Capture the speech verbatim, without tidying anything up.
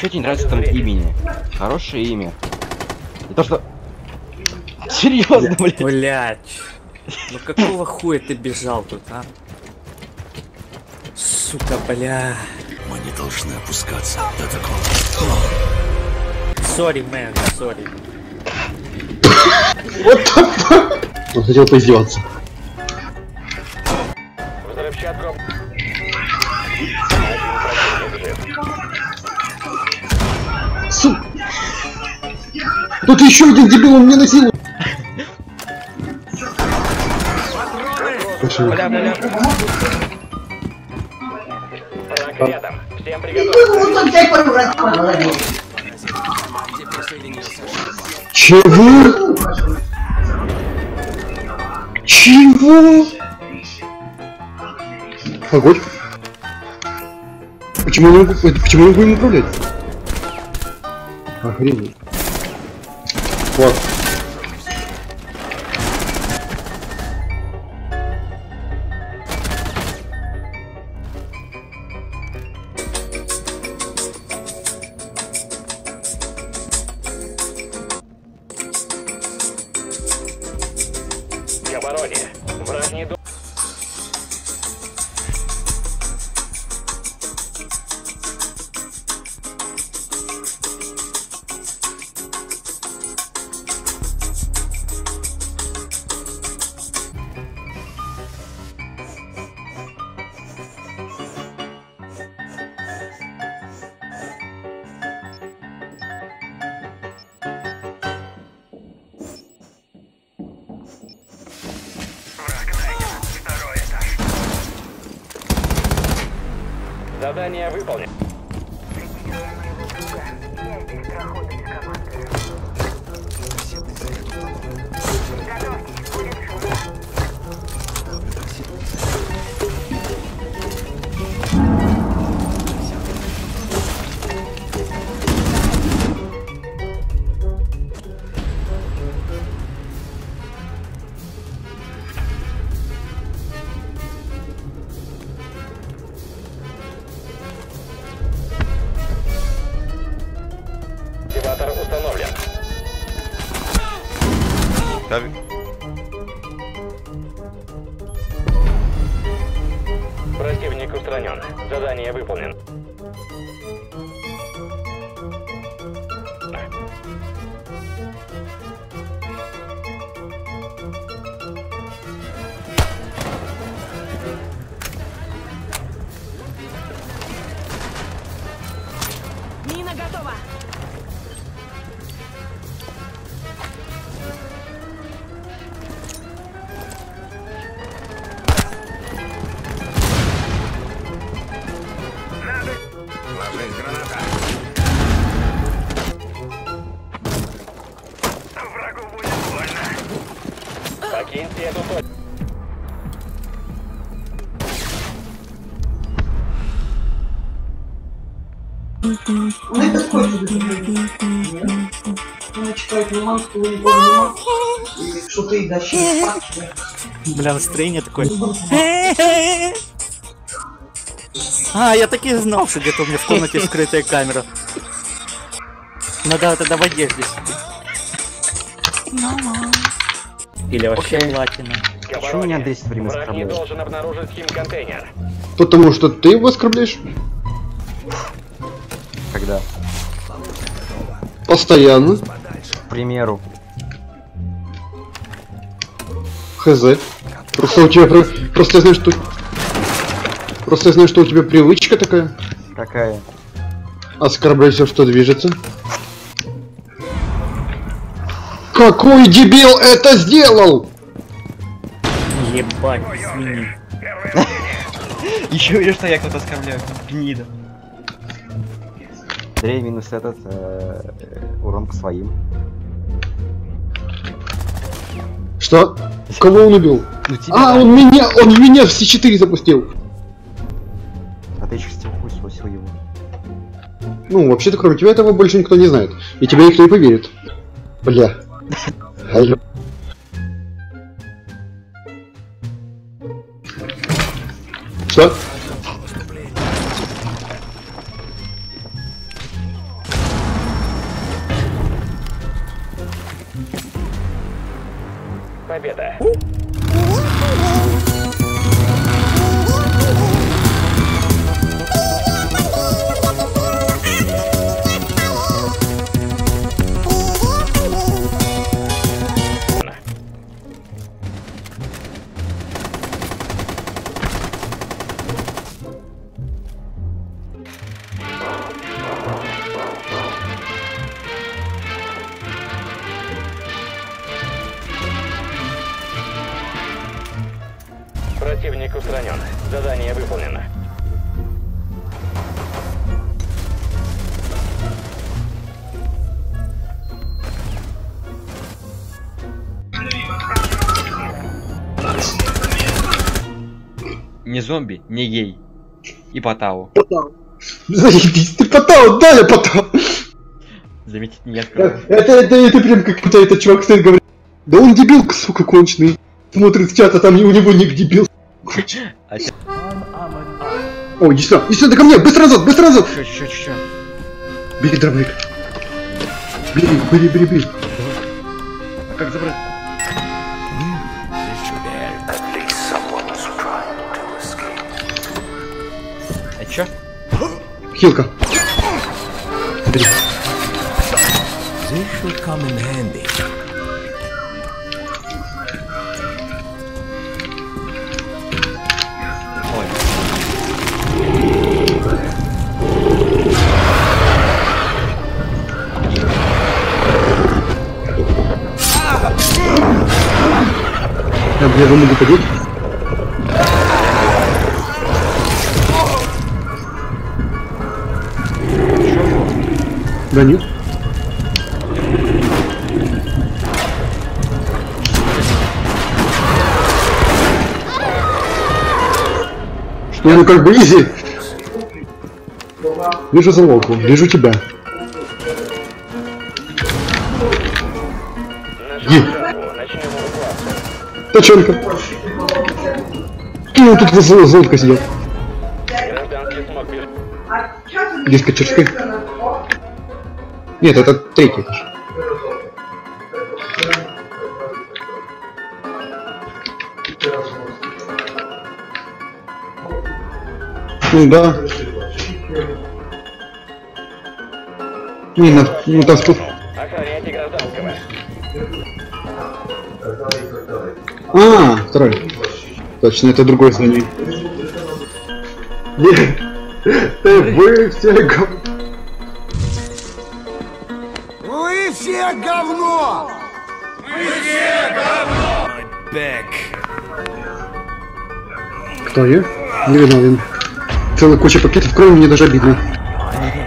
Что тебе не нравится в этом имени? Хорошее имя. И то, что... Серьезно, блядь. Блять. Ну какого хуя ты бежал тут, а? Сука, бля. Мы не должны опускаться до такого. Сори, мэн, сори. Он хотел поиздеваться. Взрывчатку. Су... Тут еще один дебил, он мне насилует. Бля, бля. Враг рядом. Всем приготовиться. Чего? Чего? Огонь. Почему я не могу, почему я не могу им управлять? Охренеть. Вот. К обороне. Враг не до... Задание выполнено. Активатор установлен. Противник устранен. Задание выполнено. Мина готова. Ложись, граната. Врагу будет больно. Покиньте эту точку. Бля, настроение такое. А, я так и знал, что где-то у меня в комнате скрытая камера. Надо тогда в одежде сидеть. Или вообще платина. Почему меня Андрей все время Враг не оскорбляет? должен обнаружить хим-контейнер. Потому что ты его оскорбляешь? Когда? Постоянно. К примеру. Хз. Просто у тебя... про- Просто я знаю, что... Просто я знаю, что у тебя привычка такая. Какая? Оскорблять все, что движется. Какой дебил это сделал? Ебать, извини. Еще видишь, что я кто-то оскорбляю. Гнида. Андрей минус этот э, урон к своим. Что? Кого он убил? Ну, тебя, А, да. он меня, он в меня все четыре запустил. А ты еще хотел хуй спросил его. Ну, вообще-то, кроме тебя этого больше никто не знает. И тебе никто не поверит. Бля. Алло. Что? победа. Противник устранен. Задание выполнено. Не зомби, не гей. И Потау. Заебись, ты потал, да, я потал. Заметить не скажу. Это, это, это прям как-то этот чувак стоит говорит. Да он дебил, сука, конченый. Смотрит в чат, а там у него ник дебил. А чё? О, иди сюда, иди сюда ко мне, быстро назад, быстро назад. Чё, чё, чё? Бери дробовик. Бери, бери, бери, бери. А как забрать? At least someone was trying to escape. А чё? Хилка. Бери. This should come in handy. Я, я же могу подеть. Да нет. Что, ну как бы изи. Вижу залогу, вижу тебя. Ги. Точонка. Кинул тут зол золотко сидел. Диспетчерской. Нет, это третий этаж. Ну да. Не, на, ну там спуск. Охраняйте гражданского. А, второй. Точно, это другое здание. Нет, вы все говно. Вы все говно! Кто я? Не виновен. Целая куча пакетов крови, мне даже обидно.